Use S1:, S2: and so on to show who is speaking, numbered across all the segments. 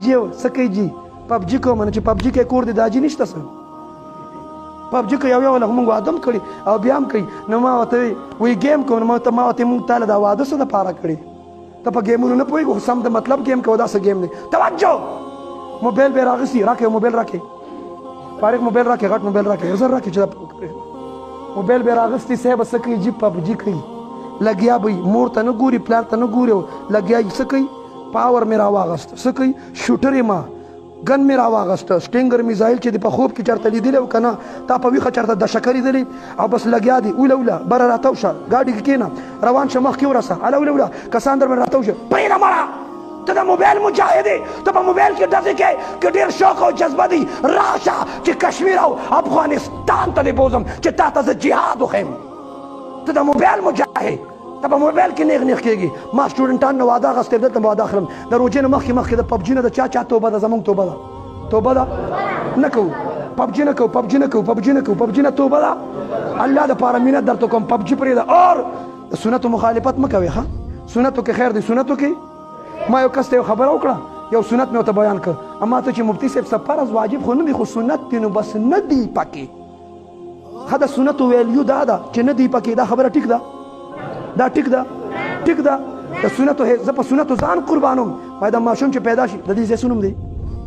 S1: سکی جی پبجي کوم چې پبجي کې کور دی داجی نشته سم پبجي کې یو له موږ ادم کړی او بیا هم کوي نو ما ته وی گیم کوم ما ته مونږ تعالی دا واده سره پاره کړی ته په گیمونو نه پوهیږو سم د مطلب گیم کو دا څه گیم دی توجه موبایل به راغسی راکې موبایل راکې فارغ موبایل راکې غټ موبایل راکې زر راکې چې موبایل به راغستی صاحب سکی جی پبجي کوي لګیا به مور ته نه ګوري پلار ته نه ګوري لګیا سکی پاور مې راواغست سکی شوټر ما ګن مې راواغست سټینګر میزایل چې په خوب کې چرته لیدلی و کنه تا په ویښه چرته د شکر لیدلی او بس لګیا دی اوله بره راتاو شه ګاډي کې کېنه روان شه مخکې ورسه هله اوله کسان در باندې راتاو شه پرېږده مړه ته د موبایل مجاهد یې ته په موبایل کې ډزې کوې که ډېر شوق او جذبه دی راشه چې کشمیر او افغانستان ته دې بوځم چې تا ته زه جهاد وښیم ته د موبایل مجاهد ته په موبایل کې نیغ نیغ کېږي ما سټوډنټان نه واده اخیستی دلته مې واده اخلم د روژې نه مخکې د پبجي نه د چا توبه ده زموږ توبه ده نه کوو پبجي نه کوو پبجي نه توبه ده الله دپاره مینت درته کوم پبجي پرېږده اور د سنتو مخالفت مه کوې ښه سنتو کې خیر دی سنتو کې ما یو کس ته یو خبره وکړه یو سنت مې ورته بیان کړ اما ته چې مفتي صاحب څه فرض واجب خو نه دی خو سنت دی نو بس نه دی پکې ښه د سنتو ویلیو دا ده چې نه دی پکې دا خبره ټیک ده دا ټیک ده د سنتو زه په سنتو ځان قربانوم باید د ماشوم چې پیدا شي د دې ځای څه نوم دی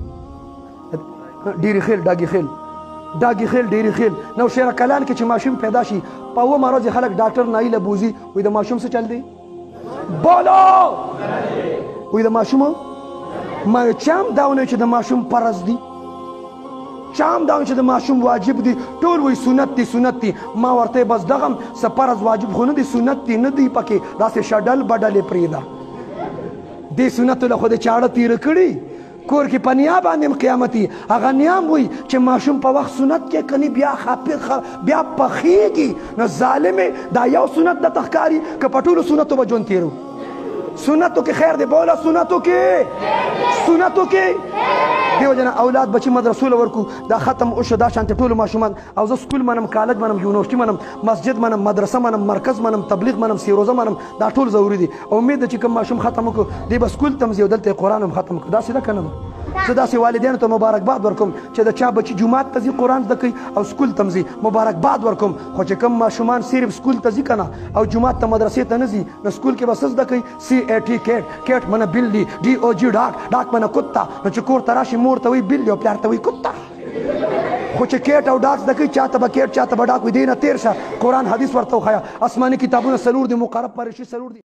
S1: ډیرې خیل ډاګې خیل ډیرې خیل نو شیره کلان کې چې ماشوم پیدا شي په اومه ورځ خلک ډاکټر نایله بوزي وایي د ماشوم څه چل دی بولو وایي د ماشوم ما چا هم دا ونه چې د ماشوم فرض دی چا هم دا چې د ماشوم واجب دی ټول وایي سنت دی ما ورته بس دغه هم څه فرض واجب خو نه دی سنت دی نه دی پکې داسې شډل بډلې پرېږده دې سنتو له خو د چاړه تېره کړي کور کې په نیا باندې قیامتي هغه نیام وایي چې ماشوم په وخت سنت کې کني بیا پخېږي نو ظالمې دا یو سنت درته ښکاري که په ټولو سنتو به ژوند تېرو سنتو کې خیر دی بوله سنتو کې دیو جنا اولاد بچی مدرسو له ورکو دا ختم وشو دا شانتې ټولو ماشومان او زه سکول منم کالج منم یونیورسټي منم مسجد منم مدرسه منم مرکز منم تبلیغ منم سیروزه منم دا ټول ضروري دي امید ده چې کوم ماشوم ختم وکړو دی به سکول ته ځي او دلته یې قرآن هم ختم کړو داسې ده که نه ده زه داسې والدینو ته مبارکباد ورکوم چې د چا بچي جومات ته ځي قرآن زده کوي او سکول ته ځي مبارکباد ورکوم خو چې کوم ماشومان صرف سکول ته ځي که نه او جومات ته مدرسې ته نه ځي نو سکول کې به څه زده کوي CAT کیټ منه بل دی DOG ډاک منه کتا نو چې کور ته راشي مور ته وایي بل دی او پلار ته وایي کتا خو چې کیټ او ډاک زده کوي چاته به کیټ چاته به ډاک وي دې نه تېر شه قرآن حدیث ورته وښیه آسماني کتابونه څلور دي مقرب پرشي څلور دي